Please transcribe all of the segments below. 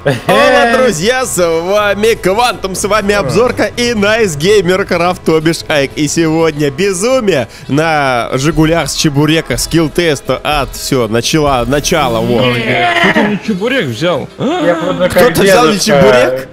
Hola, друзья, с вами Квантум, с вами обзорка и Nice Gamer Craft, то бишь Айк. И сегодня безумие на Жигулях с чебурека, скилл-теста от начала, вот. Кто-то не чебурек взял. Кто-то взял не чебурек?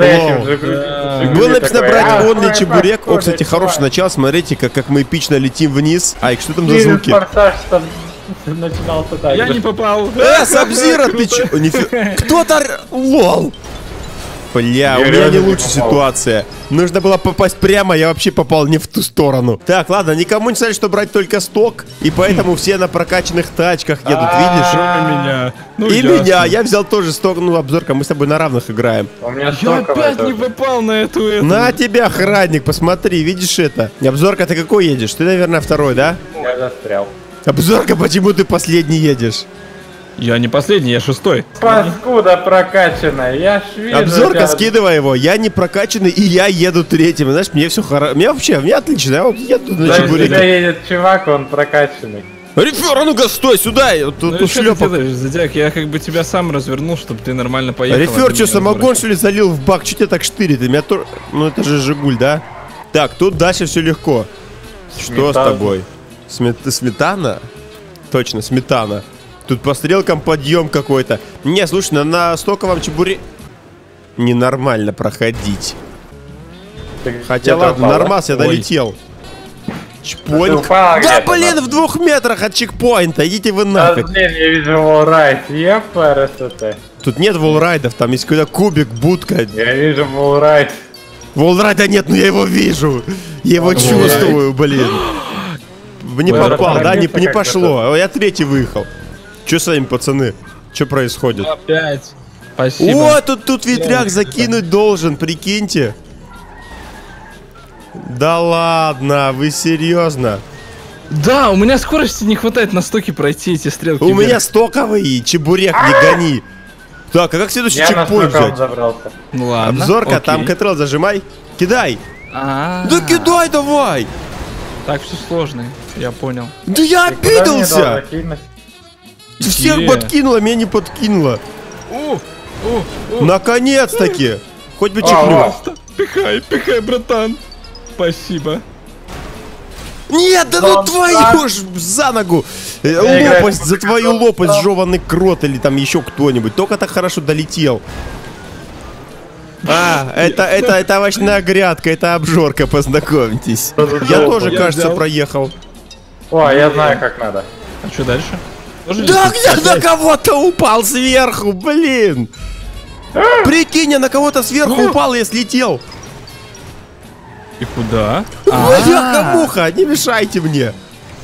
Было написано брать он не чебурек. О, кстати, хорошее начало, смотрите, как мы эпично летим вниз. Айк, что там за звуки? Начинался так. Я не попал. Сабзира, ты чё? Кто-то... Лол. Бля, у меня не лучшая ситуация. Нужно было попасть прямо, я вообще попал не в ту сторону. Так, ладно, никому не сказали, что брать только сток. И поэтому все на прокачанных тачках едут, видишь? Меня. Ну, и меня, я взял тоже сток, ну, обзорка, мы с тобой на равных играем. Я опять не попал на эту. На тебя, охранник, посмотри, видишь это? Обзорка, ты какой едешь? Ты, наверное, второй, да? Я застрял. Обзорка, почему ты последний едешь? Я не последний, я шестой. Паскуда прокачанная, я ж вижу. Обзорка, скидывай его, я не прокачанный, и я еду третьим. Знаешь, мне все хорошо, мне отлично, я вот еду на чебуреке. Сюда едет чувак, он прокачанный. Рефер, а ну-ка, стой, сюда, тут шлепок. Зодиак, я как бы тебя сам развернул, чтобы ты нормально поехал. Рефер, что, самогон, что ли, залил в бак? Че тебя так штырит? Меня тоже... Ну, это же Жигуль, да? Так, тут дальше все легко. Что с тобой? Сметана? Точно, сметана. Тут по стрелкам подъем какой-то. Не, слушай, на стоковом чебуре... Ненормально проходить. Хотя ладно, нормас, я долетел. Чекпоинт. Да блин, в 2 метрах от чекпоинта. Идите вы нафиг. Блин, я вижу волрайд. ЕПРСТ. Тут нет волрайдов, там есть какой-то кубик, будка. Я вижу волрайд. Волрайда нет, но я его вижу. Я его чувствую, блин. Не попал, да? Не пошло. Я третий выехал. Че с вами, пацаны? Че происходит? Опять. Спасибо. О, тут ветряк закинуть должен, прикиньте. Да ладно, вы серьезно? Да, у меня скорости не хватает на стоке пройти эти стрелки. У меня стоковый, чебурек, не гони. Так, а как следующий чекпоинт взять? Ну ладно. Обзорка, там Кэтрел зажимай. Кидай. Да кидай давай. Так, все сложно, я понял. Да я обиделся. Всех подкинула, меня не подкинула. Наконец-таки. Хоть бы чекнул. Пихай, братан. Спасибо. Нет, да ну твою ж за ногу. Лопасть, за твою лопасть, жеванный крот или там еще кто-нибудь. Только так хорошо долетел. Это овощная грядка, это обжорка, познакомьтесь. Я тоже, кажется, проехал. О, я знаю, как надо. А что дальше? Да где на кого-то упал сверху, блин. Прикинь, я на кого-то сверху упал и я слетел. И куда? Бляха-муха, не мешайте мне.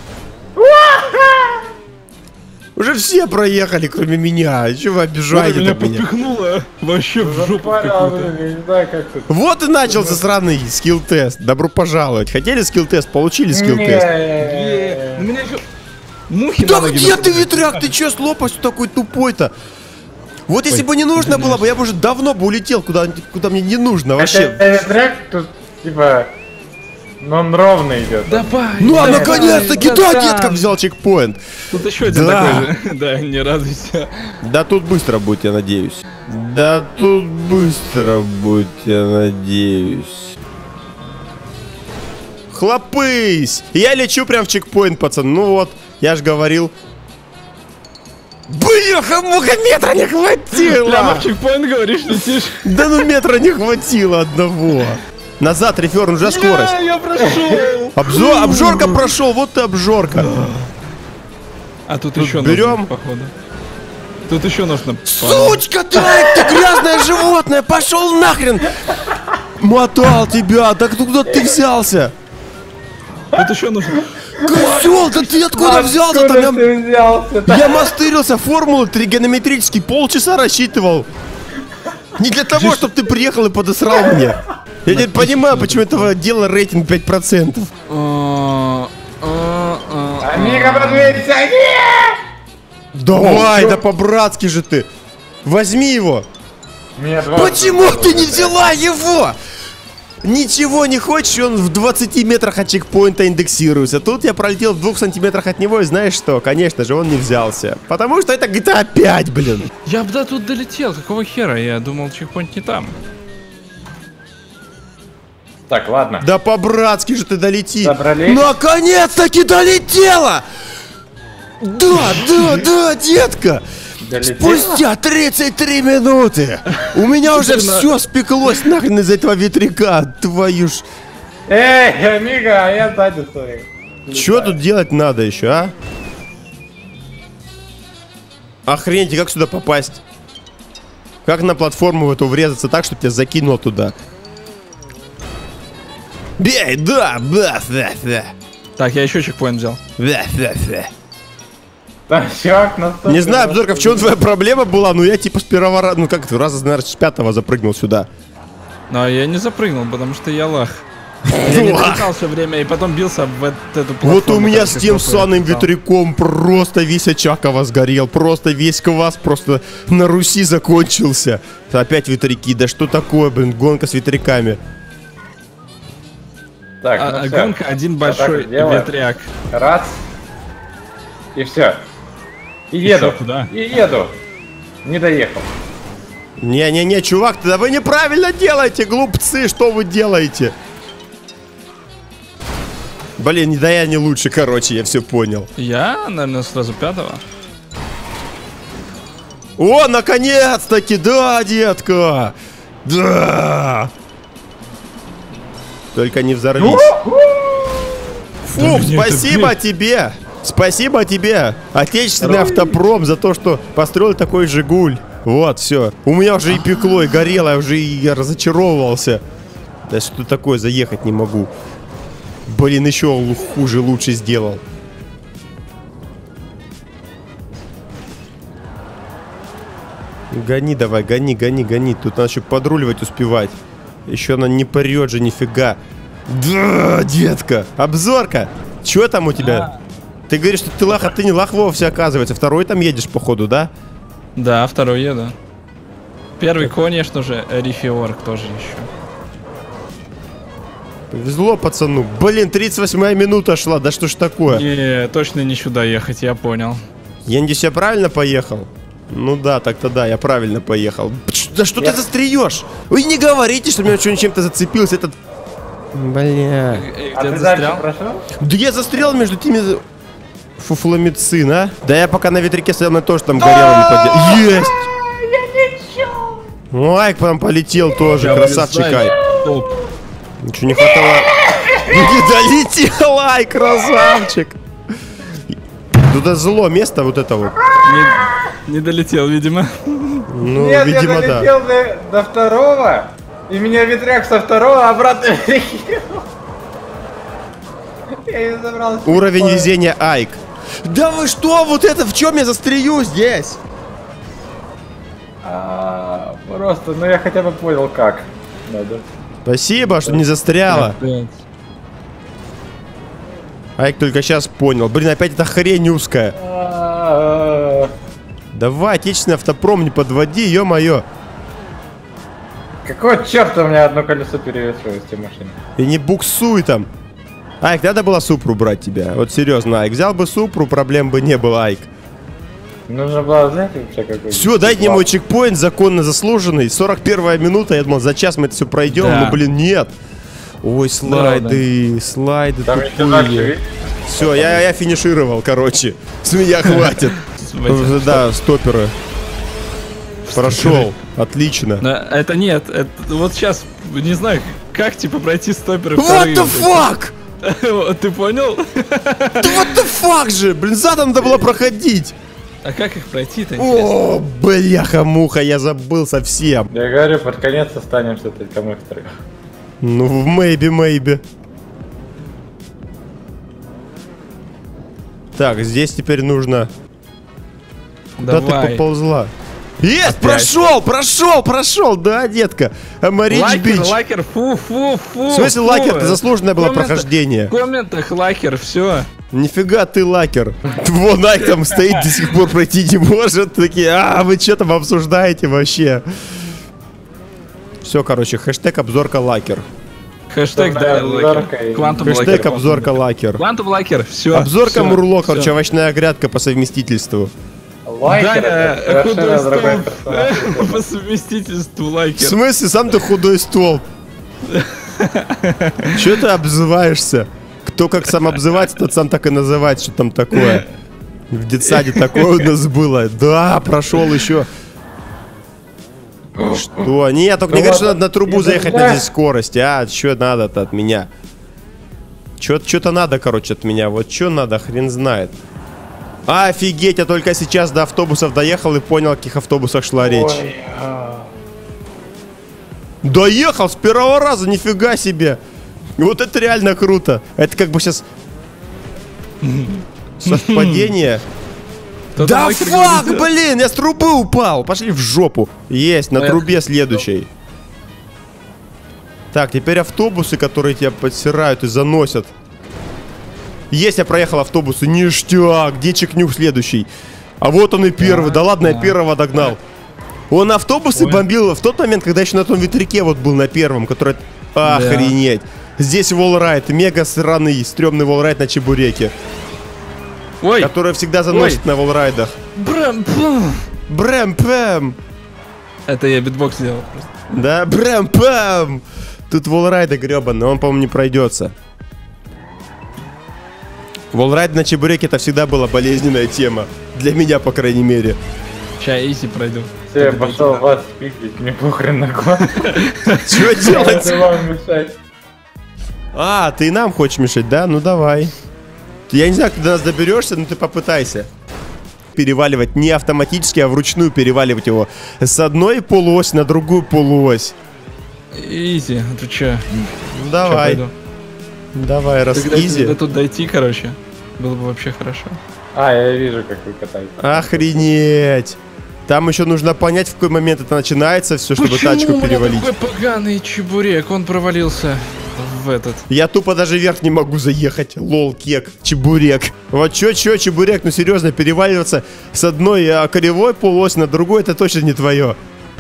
Уже все проехали, кроме меня. Чего вы обижаете меня? Меня подпихнуло вообще в жопу. Вот и начался сраный скилл-тест. Добро пожаловать. Хотели скилл-тест? Получили скилл-тест. У меня еще мухи. Да где ты, ветряк? Ты че с лопастью такой тупой-то? Вот если бы не нужно было бы, я бы уже давно бы улетел, куда мне не нужно вообще. Ветряк тут, типа, он ровно идет. Давай. Ну а наконец-таки, да, детка взял чекпоинт. Тут еще один такой же. Да, не радуйся. Да тут быстро будет, я надеюсь. Да тут быстро будет, я надеюсь. Хлопысь! Я лечу прям в чекпоинт, пацан. Ну вот, я ж говорил. Бляха-муха, метра не хватило! Прямо в чекпоинт, говоришь, летишь? Да ну метра не хватило одного. Назад, Рефер, уже скорость. Я прошел. Обжорка прошел, вот ты обжорка. А тут еще берем. Походу. Тут еще нужно. Сучка ты, ты грязное животное, пошел нахрен. Мотал тебя, да куда ты взялся? Тут еще нужно. Козел, да ты откуда взялся там? Я мастырился, формулы тригонометрические, полчаса рассчитывал. Не для того, чтобы ты приехал и подосрал мне. Я теперь понимаю, почему этого дела рейтинг 5%. Амиго, подвинься! Давай, да по-братски же ты. Возьми его. Нет, Почему ты не взяла его? ничего не хочешь, он в 20 метрах от чекпоинта индексируется. Тут я пролетел в 2 сантиметрах от него, и знаешь что? Конечно же, он не взялся. Потому что это GTA 5, блин. Я бы тут долетел, какого хера? Я думал, чекпоинт не там. Так, ладно. Да по-братски же ты долети. Добрались. Наконец-таки долетела! Да, детка! Долетела? Спустя 33 минуты! У меня уже все спеклось нахрен из этого ветряка, твою ж... Эй, Амиго, а я сзади стою. Чё тут делать надо еще, а? Охренеть, как сюда попасть? Как на платформу в эту врезаться так, чтобы тебя закинуло туда? Бей, да. Так, я еще чекпоинт взял. Там чувак на 100. Не знаю, Обзорка, в чем твоя проблема была, но я типа с первого раза, ну как это, раза, наверное, с 5-го запрыгнул сюда. Но я не запрыгнул, потому что я лах. Я не долетал все время и потом бился в эту платформу. Вот у меня с тем санным ветряком просто весь Очаково сгорел, просто весь квас просто на Руси закончился. Опять ветряки, да что такое, блин, гонка с ветряками. Так, ну всё. Гонка один большой делаем. ветряк. Раз. И все. И еду. Ещё куда? И еду. Не доехал. Не-не-не, чувак, да вы неправильно делаете, глупцы, что вы делаете? Блин, да я не лучше, короче, я все понял. Я, наверное, сразу 5-го. О, наконец-таки, да, детка! Да! Только не взорвись. Фух, спасибо тебе! Спасибо тебе, отечественный автопром, за то, что построил такой Жигуль. Вот, все. У меня уже и пекло, и горело, я уже и разочаровывался. Да что такое, заехать не могу. Блин, еще хуже, лучше сделал. Гони давай, гони. Тут надо еще подруливать успевать. Еще она не прет же, нифига. Да, детка. Обзорка. Че там у тебя? Ты говоришь, что ты лах, а ты не лах вовсе, оказывается. Второй там едешь, походу, да? Да, второй еду. Первый, конечно же, Рифиорг тоже еще. Повезло пацану. Блин, 38-я минута шла, да что ж такое? Не, точно не сюда ехать, я понял. Я надеюсь, я правильно поехал? Ну да, так-то да, я правильно поехал. Да что ты застреешь? Вы не говорите, что у меня чем-то зацепился этот... Бля. А Где ты застрял? дальше прошел? Да я застрял между теми... Фуфломицин, а? Да я пока на ветряке стоял, на тоже там горело не поделал. Есть! Айк прям полетел тоже, Я красавчик вылезаю. Айк. Стоп. Ничего не хватало. Не долетел, Айк, красавчик. Туда зло место вот это вот. Не долетел, видимо. Ну, Нет, видимо, я да. долетел до второго, и меня ветряк со второго обратно перекинул. Я не забрал. Уровень везения Айк. Да вы что, вот это в чем я застряю здесь? Просто, ну я хотя бы понял как. Надо. Спасибо, что не застряла. Айк только сейчас понял. Блин, опять эта хрень узкая. Давай, отечественный автопром, не подводи, ё-моё. Какого черта у меня одно колесо перевешивает в этой машине? И не буксуй там. Айк, надо было Супру брать тебя. Вот серьезно, Айк. Взял бы Супру, проблем бы не было, Айк. Нужно было, знаете, вообще какой-то... Все, дайте мне мой чекпоинт, законно заслуженный. 41-я минута, я думал, за час мы это все пройдем, Да. но, блин, нет. Ой, слайды, слайды Там еще дальше, тупые. видишь? Все, я финишировал, короче. С меня хватит. Да, стоперы. Прошел, отлично. Но это нет, это вот сейчас, не знаю, как типа пройти стоперы What the fuck? Ты понял? Да what the fuck же? Блин, задом надо было проходить. А как их пройти-то? О, бляха-муха, я забыл совсем. Я говорю, под конец останемся только мы втроем. Ну, maybe. Так, здесь теперь нужно... Куда ты Давай. поползла? Есть, Опять. прошел, да, детка. Амарич Бич. Лакер, фу. В смысле лакер? Это заслуженное было прохождение. В комментах лакер, все. Нифига ты лакер. Вон Айк там стоит, до сих пор пройти не может. Такие, вы что там обсуждаете вообще? Все, короче, хэштег обзорка лакер. Хэштег, да, лакер. Квантум Хэштег лакер. обзорка лакер. Квантум лакер, все. Обзорка Мурло, короче, овощная грядка по совместительству. Лайкер, это худой совершенно другой столб. персонаж. По совместительству В лайкер. смысле, сам ты худой столб? Че ты обзываешься? Кто как сам обзывается, тот сам так и называет, что там такое. В детсаде такое у нас было. Да, прошел еще. Что? Нет, только не говори, что надо на трубу заехать на здесь скорости. А, что надо-то от меня? Что-то надо, короче, от меня. Вот что надо, хрен знает. Офигеть, я только сейчас до автобусов доехал и понял, о каких автобусах шла речь. Ой, Доехал с первого раза, нифига себе. Вот это реально круто. Это как бы сейчас совпадение. Кто-то Да лакер фак, говорит, блин, я с трубы упал. Пошли в жопу. Есть, на трубе следующей. Так, теперь автобусы, которые тебя подсирают и заносят. Есть, я проехал автобусы. Ништяк. Где Чикнюк следующий? А вот он и первый. Да ладно, я первого догнал. Он автобусы бомбил в тот момент, когда еще на том ветряке вот был на первом, который... Охренеть. Здесь волрайд. Мега сраный, стрёмный волрайд на чебуреке. Ой, Который всегда заносит на волрайдах. брэм-пэм. Брэм-пэм. Это я битбокс сделал просто. Да, брэм-пэм. Тут волрайда гребаный, он, по-моему, не пройдется. Волрайд на чебуреке это всегда была болезненная тема. Для меня, по крайней мере. Ща изи пройду. все, я пошел вас пиздить, мне похрен на класс. Что делать? Это вам мешать. А, ты и нам хочешь мешать, да? Ну давай. Я не знаю, как ты до нас доберешься, но ты попытайся. Переваливать не автоматически, а вручную переваливать его с одной полуоси на другую полуось. Изи, а ты чё? Давай. Давай, раз Тогда если изи. до тут дойти, короче, было бы вообще хорошо. А, я вижу, как вы катаетесь. Охренеть. Там еще нужно понять, в какой момент это начинается, все, чтобы тачку у меня перевалить. такой поганый чебурек? Он провалился в этот. Я тупо даже вверх не могу заехать. Лол, кек, чебурек. Вот чё, чебурек, ну серьезно, переваливаться с одной кривой полуоси на другой, это точно не твое.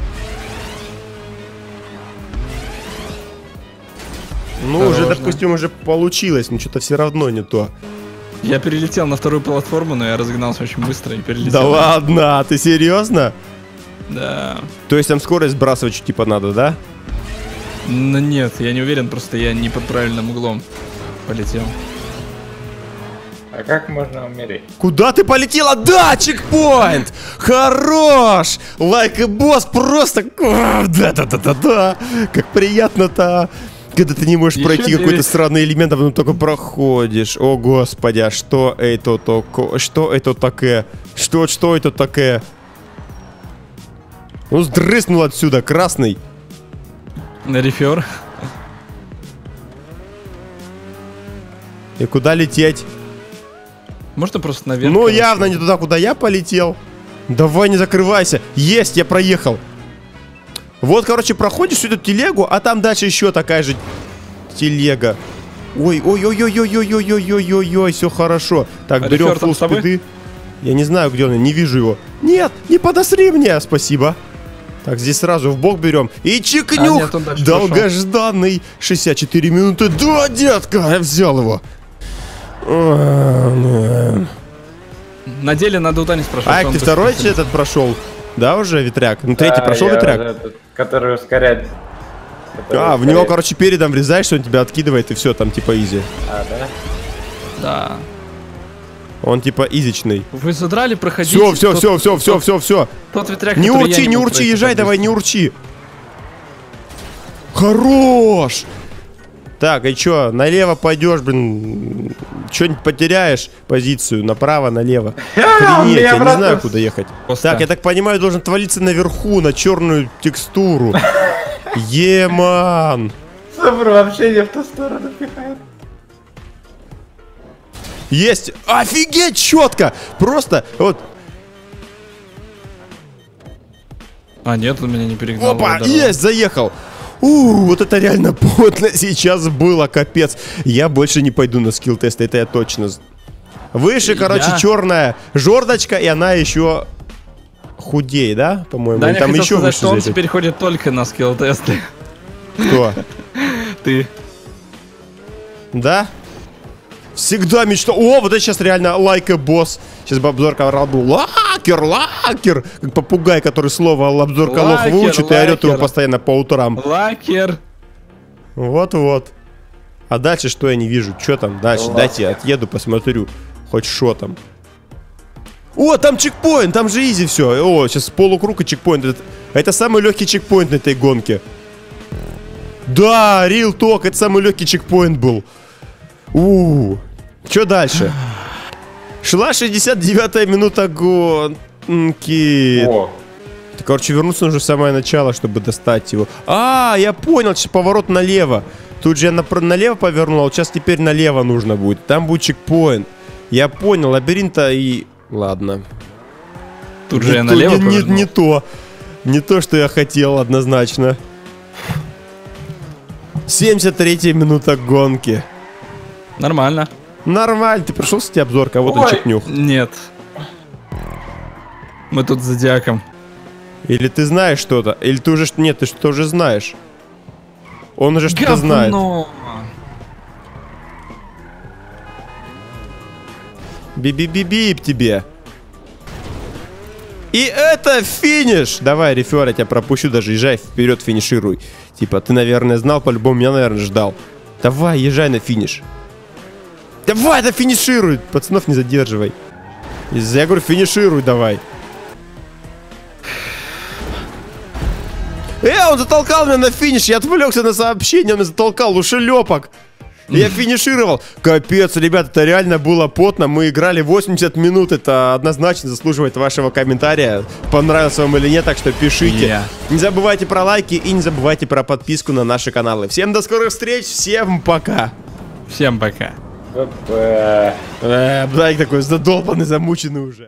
Ну, уже, Осторожно. допустим, уже получилось, но что-то все равно не то. Я перелетел на вторую платформу, но я разогнался очень быстро и перелетел. Да ладно, ты серьезно? Да. То есть там скорость сбрасывать что типа надо, да? Ну нет, я не уверен, просто я не под правильным углом полетел. А как можно умереть? Куда ты полетела? Да, чекпоинт! Хорош! Лайк и босс просто... Да-да-да-да-да! Как приятно-то! Когда ты не можешь Еще пройти 9. какой-то странный элемент, а потом только проходишь. О, господи, а что это такое? Что это такое? Что это такое? Ну, сдрыснул отсюда, красный. На рефер. И куда лететь? Можно просто наверх? Ну, короче. явно не туда, куда я полетел. Давай, не закрывайся. Есть, я проехал. Вот, короче, проходишь всю эту телегу, а там дальше еще такая же телега. Ой-ой-ой-ой-ой-ой-ой-ой-ой-ой-ой, все хорошо. Так, А берем рефер там фулл с тобой? спиды. Я не знаю, где он, я не вижу его. Нет, не подосри мне, спасибо. Так, здесь сразу в бок берем. И чикнюх, нет, он дальше долгожданный. 64 минуты. Да, детка, я взял его. На деле надо у Тани спрашивать. Ай, он ты быстро второй сидит. этот прошел? Да, уже ветряк? Ну, третий прошел я ветряк? уже этот, который ускоряет. А, в него, короче, передом врезаешь, он тебя откидывает, и все, там типа изи. А, да? Да. Он типа изичный. Вы задрали проходить? Все. Тот ветряк, Не который я урчи, не мог урчи, пройти езжай, так давай, быстро. не урчи. Хорош! Так, и чё, налево пойдешь, блин, что-нибудь потеряешь позицию, направо, налево. Охренеть, я не знаю, куда ехать. Просто. Так, я так понимаю, должен твалиться наверху, на черную текстуру. Еман! Супер, вообще не в ту сторону пихает. Есть! Офигеть, четко! Просто, вот, А, нет, он меня не перегнал. опа, здорово. есть, заехал! Вот это реально потно сейчас было, капец. Я больше не пойду на скилл-тест, это я точно. Выше, короче, Я? черная жердочка, и она еще худее, да, по-моему? Да, Или я там хотел еще сказать, выше что он за этой? теперь ходит только на скилл-тесты. Кто? Ты. Да? Всегда мечтал. О, вот это сейчас реально лайк босс. Сейчас бы обзорка орал был. Лакер. Как попугай, который слово обзорка лох выучит и орет его постоянно по утрам. Лакер. Вот-вот. А дальше что я не вижу? Что там дальше? Лакер. Дайте я отъеду, посмотрю. Хоть что там. О, там чекпоинт, там же изи все. О, сейчас полукруг и чекпоинт. Это самый легкий чекпоинт на этой гонке. Да, real talk, это самый легкий чекпоинт был. Что дальше? Шла 69-я минута гонки. О, Короче, вернуться нужно в самое начало, чтобы достать его. Я понял, сейчас поворот налево. Тут же я налево повернул, а вот сейчас теперь налево нужно будет. Там будет чекпоинт. Я понял, лабиринта и... Ладно. Тут же я налево повернул. Не то, что я хотел, однозначно. 73-я минута гонки. Нормально. Нормально, ты пришел, кстати, обзор, кого-то Ой. чекнюх. Нет. Мы тут с Зодиаком. Или ты знаешь что-то, или ты уже... Нет, ты что-то уже знаешь. Он уже что-то знает. Бип тебе. И это финиш! Давай, рефер, я тебя пропущу, даже езжай вперед, финишируй. Типа, ты, наверное, знал, по-любому меня, наверное, ждал. Давай, езжай на финиш. Давай, да финишируй! Пацанов не задерживай. Я говорю, финишируй давай. Он затолкал меня на финиш, я отвлекся на сообщение, он меня затолкал, ушелепок. Я финишировал. Капец, ребят, это реально было потно. Мы играли 80 минут. Это однозначно заслуживает вашего комментария. Понравился вам или нет, так что пишите. Не забывайте про лайки и не забывайте про подписку на наши каналы. Всем до скорых встреч, всем пока. Всем пока. ПП. Блайк такой задолбанный, замученный уже.